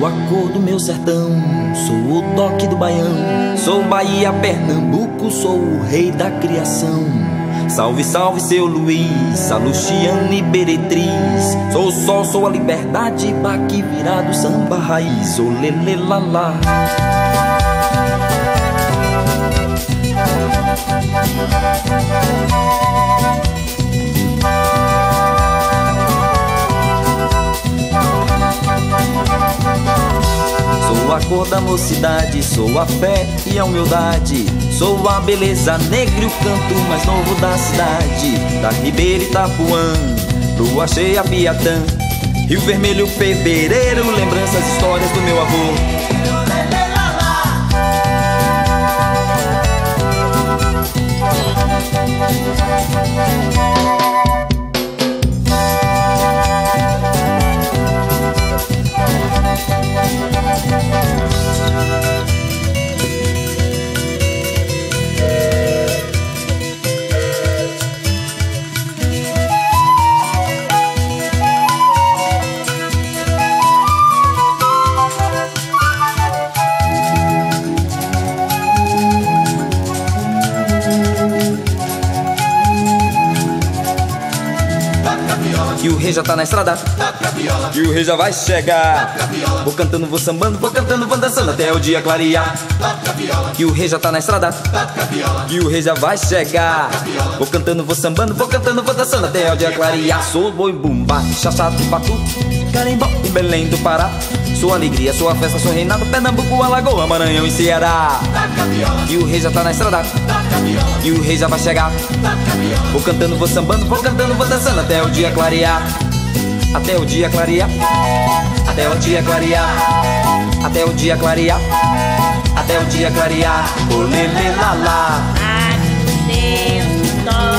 Sou a cor do meu sertão, sou o toque do baião. Sou Bahia, Pernambuco, sou o rei da criação. Salve, salve, seu Luiz, a Luciane Beretriz. Sou o sol, sou a liberdade, baque virado, samba raiz. Ô lelê lalá. Sou a cor da mocidade, sou a fé e a humildade. Sou a beleza negra e o canto mais novo da cidade. Da Ribeira Itapuã, lua cheia Piatã, Rio Vermelho, fevereiro, lembranças, histórias do meu avô. Que o rei já tá na estrada, que o rei já vai chegar. Vou cantando, vou sambando, vou cantando, vou dançando até o dia clarear. Que o rei já tá na estrada, que o rei já vai chegar. Vou cantando, vou sambando, vou cantando, vou dançando até o dia clarear. Sou boi bumbá, chachado, batu, carimbó e Belém do Pará. Sou alegria, sou a festa, sou reinado, Pernambuco, Alagoa, Maranhão e Ceará. Que o rei já tá na estrada, que o rei já vai chegar. Vou cantando, vou sambando, vou cantando, vou dançando até o dia clarear. Até o dia clarear, até o dia clarear, até o dia clarear, até o dia clarear. Olê, lê, lá, lá.